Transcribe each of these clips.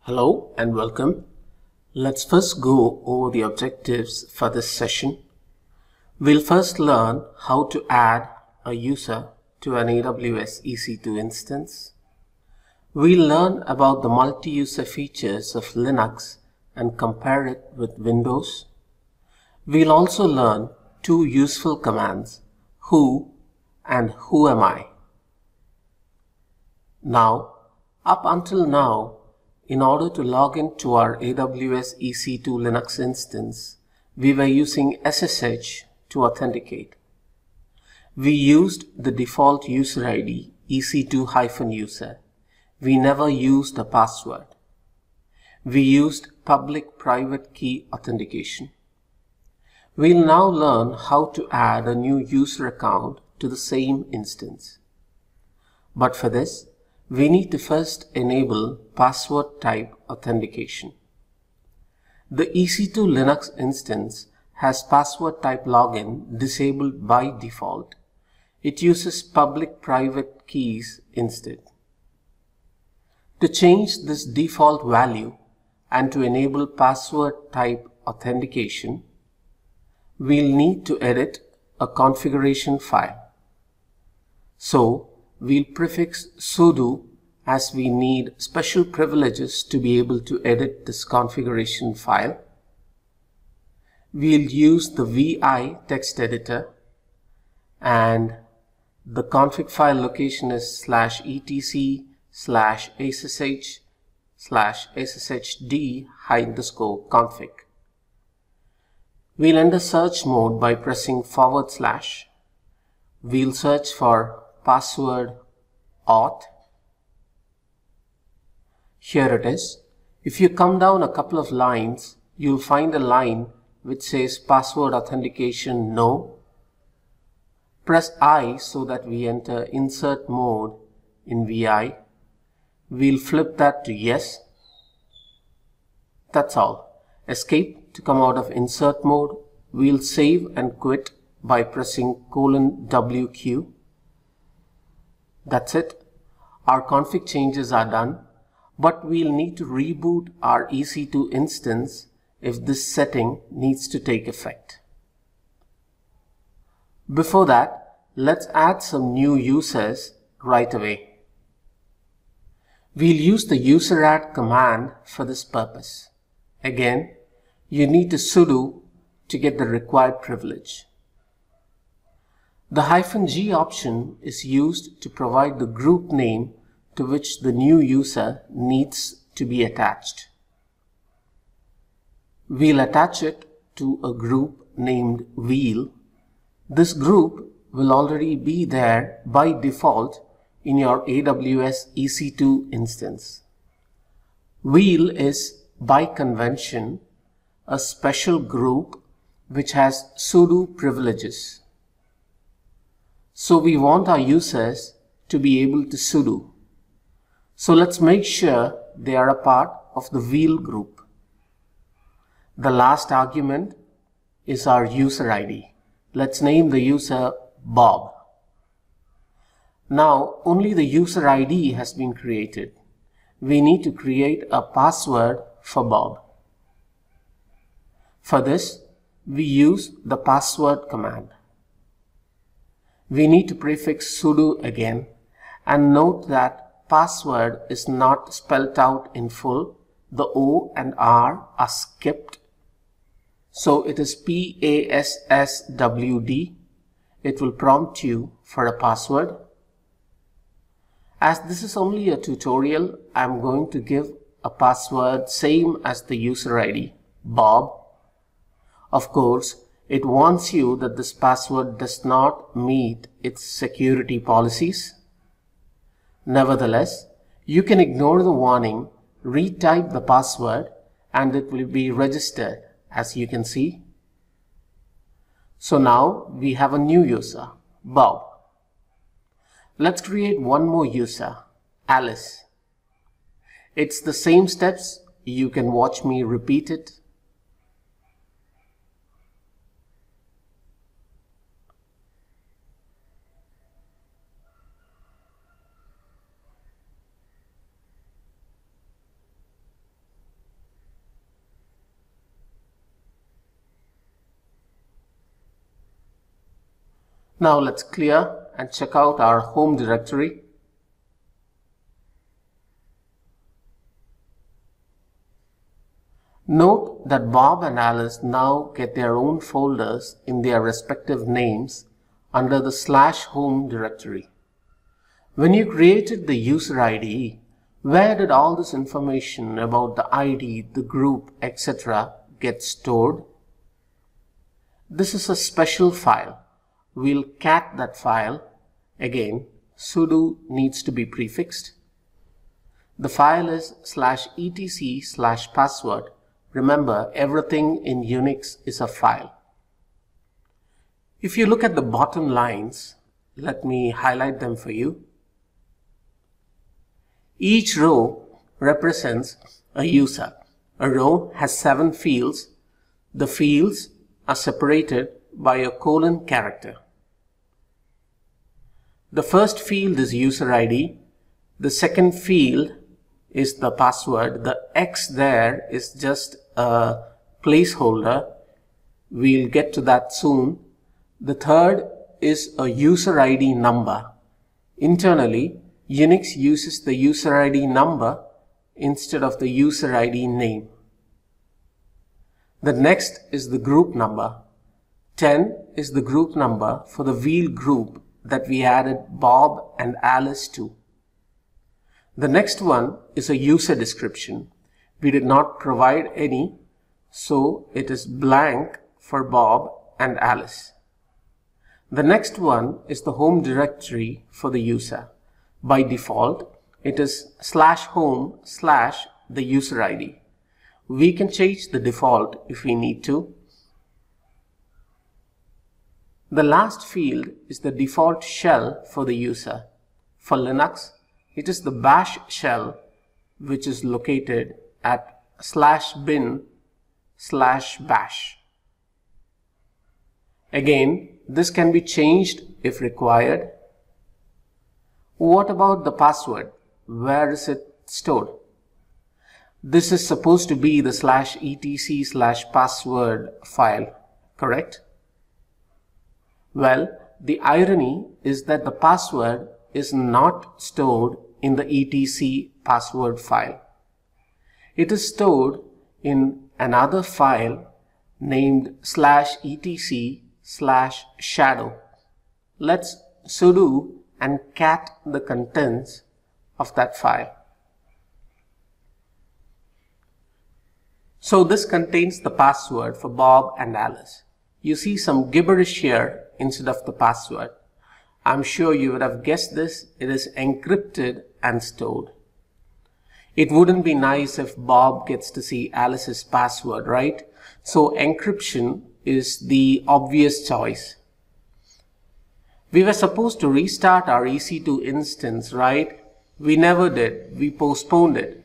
Hello and welcome. Let's first go over the objectives for this session. We'll first learn how to add a user to an AWS EC2 instance. We'll learn about the multi-user features of Linux and compare it with Windows. We'll also learn two useful commands, who and who am I. Now, up until now, in order to log into our AWS EC2 Linux instance, we were using SSH to authenticate. We used the default user ID EC2-user. We never used a password. We used public-private key authentication. We'll now learn how to add a new user account to the same instance. But for this, we need to first enable password type authentication. The EC2 Linux instance has password type login disabled by default. It uses public-private keys instead. To change this default value and to enable password type authentication, we'll need to edit a configuration file. So, we'll prefix sudo as we need special privileges to be able to edit this configuration file. We'll use the vi text editor and the config file location is /etc/ssh/sshd_config. We'll enter search mode by pressing /. We'll search for password auth. Here it is. If you come down a couple of lines, you'll find a line which says password authentication no. Press I so that we enter insert mode in VI. We'll flip that to yes. That's all. Escape to come out of insert mode. We'll save and quit by pressing :WQ. That's it. Our config changes are done, but we'll need to reboot our EC2 instance if this setting needs to take effect. Before that, let's add some new users right away. We'll use the useradd command for this purpose. Again, you need to sudo to get the required privilege. The -g option is used to provide the group name to which the new user needs to be attached. We'll attach it to a group named wheel. This group will already be there by default in your AWS EC2 instance. Wheel is, by convention, a special group which has sudo privileges. So we want our users to be able to sudo. So let's make sure they are a part of the wheel group. The last argument is our user ID. Let's name the user Bob. Now only the user ID has been created. We need to create a password for Bob. For this, we use the password command. We need to prefix sudo again and note that password is not spelled out in full. The O and R are skipped. So it is PASSWD. It will prompt you for a password. As this is only a tutorial, I'm going to give a password same as the user ID, Bob. Of course, it warns you that this password does not meet its security policies. Nevertheless, you can ignore the warning, retype the password, and it will be registered, as you can see. So now we have a new user, Bob. Let's create one more user, Alice. It's the same steps. You can watch me repeat it. Now let's clear and check out our home directory. Note that Bob and Alice now get their own folders in their respective names under the /home directory. When you created the user ID, where did all this information about the ID, the group, etc. get stored? This is a special file. We'll cat that file. Again, sudo needs to be prefixed. The file is /etc/password. Remember, everything in Unix is a file. If you look at the bottom lines, let me highlight them for you. Each row represents a user. A row has 7 fields. The fields are separated by a colon character. The first field is user ID. The second field is the password. The X there is just a placeholder. We'll get to that soon. The third is a user ID number. Internally, Unix uses the user ID number instead of the user ID name. The next is the group number. 10 is the group number for the wheel group that we added Bob and Alice to. The next one is a user description. We did not provide any, so it is blank for Bob and Alice. The next one is the home directory for the user. By default, it is /home/the user ID. We can change the default if we need to. The last field is the default shell for the user. For Linux, it is the bash shell, which is located at /bin/bash. Again, this can be changed if required. What about the password? Where is it stored? This is supposed to be the /etc/password file, correct? Well, the irony is that the password is not stored in the etc password file. It is stored in another file named /etc/shadow. Let's sudo and cat the contents of that file. So this contains the password for Bob and Alice. You see some gibberish here instead of the password. I'm sure you would have guessed this. It is encrypted and stored. It wouldn't be nice if Bob gets to see Alice's password, right? So encryption is the obvious choice. We were supposed to restart our EC2 instance, right? We never did. We postponed it.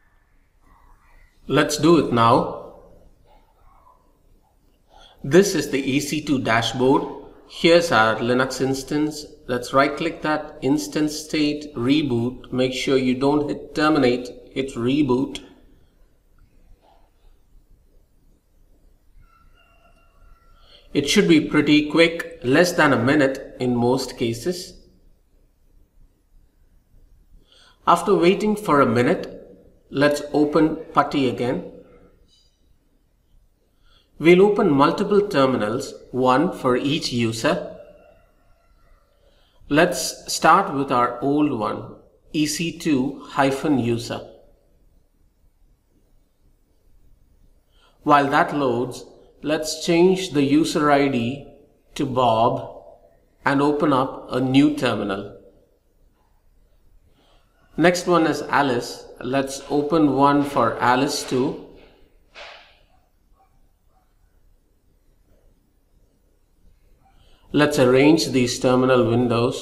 Let's do it now. This is the EC2 dashboard. Here's our Linux instance. Let's right-click that instance state, reboot. Make sure you don't hit terminate, hit reboot. It should be pretty quick, less than a minute in most cases. After waiting for a minute, let's open PuTTY again. We'll open multiple terminals, one for each user. Let's start with our old one, EC2-user. While that loads, let's change the user ID to Bob and open up a new terminal. Next one is Alice. Let's open one for Alice too. Let's arrange these terminal windows.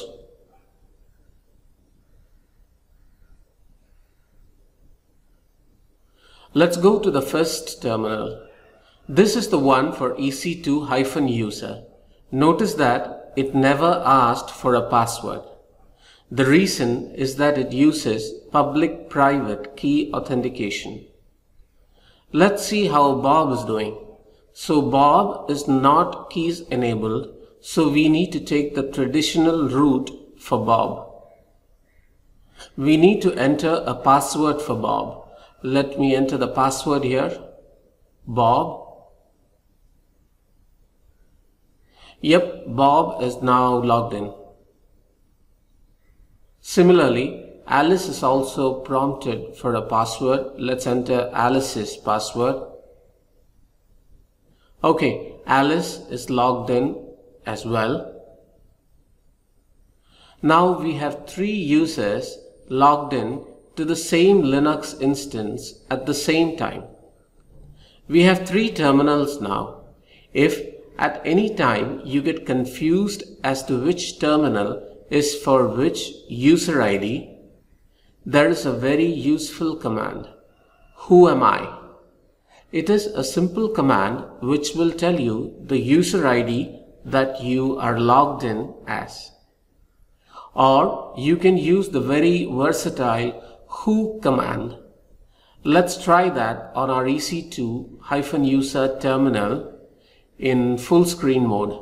Let's go to the first terminal. This is the one for EC2-user. Notice that it never asked for a password. The reason is that it uses public-private key authentication. Let's see how Bob is doing. So Bob is not keys enabled, so we need to take the traditional route for Bob. We need to enter a password for Bob. Let me enter the password here. Bob. Yep, Bob is now logged in. Similarly, Alice is also prompted for a password. Let's enter Alice's password. Okay, Alice is logged in as well. Now we have 3 users logged in to the same Linux instance at the same time. We have 3 terminals now. If at any time you get confused as to which terminal is for which user ID, there is a very useful command. Who am I? It is a simple command which will tell you the user ID that you are logged in as. Or you can use the very versatile who command. Let's try that on our EC2-user terminal in full screen mode.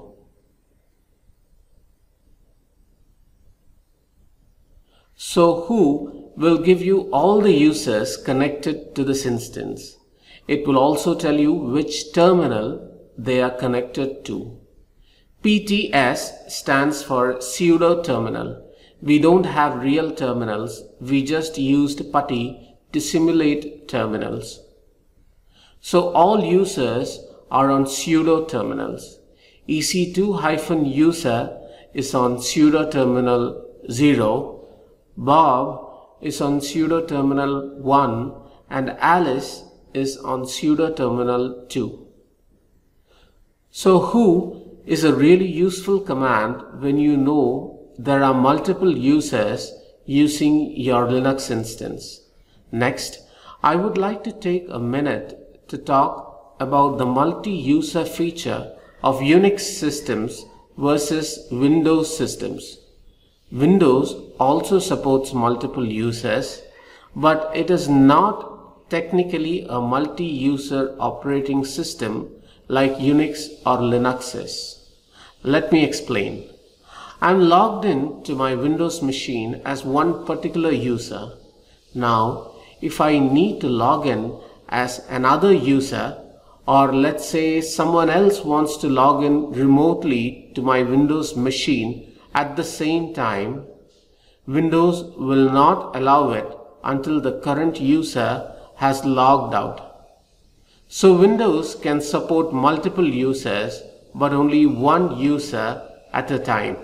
So who will give you all the users connected to this instance. It will also tell you which terminal they are connected to. PTS stands for pseudo terminal. We don't have real terminals, we just used PuTTY to simulate terminals. So all users are on pseudo terminals. EC2-user is on pseudo terminal 0, Bob is on pseudo terminal 1, and Alice is on pseudo terminal 2. So who is a really useful command when you know there are multiple users using your Linux instance. Next, I would like to take a minute to talk about the multi-user feature of Unix systems versus Windows systems. Windows also supports multiple users, but it is not technically a multi-user operating system like Unix or Linux is. Let me explain. I'm logged in to my Windows machine as one particular user. Now, if I need to log in as another user, or let's say someone else wants to log in remotely to my Windows machine at the same time, Windows will not allow it until the current user has logged out. So Windows can support multiple users, but only one user at a time.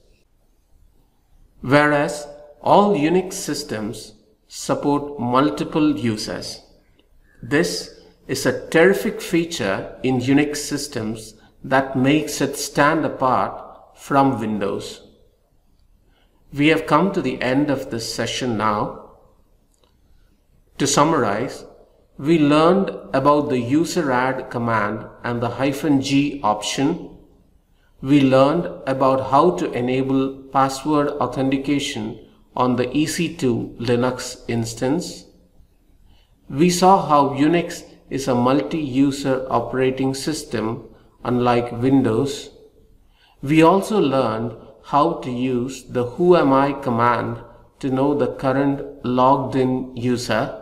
Whereas all Unix systems support multiple users. This is a terrific feature in Unix systems that makes it stand apart from Windows. We have come to the end of this session now. To summarize, we learned about the user-add command and the -g option. We learned about how to enable password authentication on the EC2 Linux instance. We saw how Unix is a multi-user operating system unlike Windows. We also learned how to use the whoami command to know the current logged in user,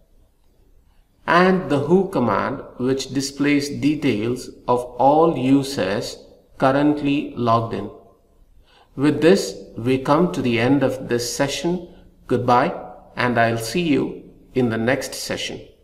and the who command which displays details of all users currently logged in. With this, we come to the end of this session. Goodbye, and I'll see you in the next session.